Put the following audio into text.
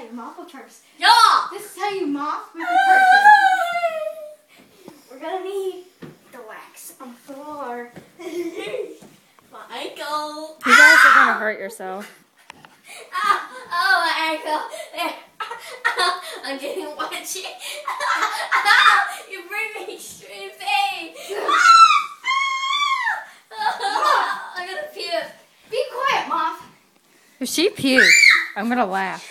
your mop will first. Yeah! This is how you mop with a person. We're gonna need the wax on the floor. My ankle. You guys are gonna hurt yourself. Oh, my ankle. There. I'm getting watchy. You bring me extreme pain. I'm gonna puke. Be quiet, Mom. If she pukes, I'm gonna laugh.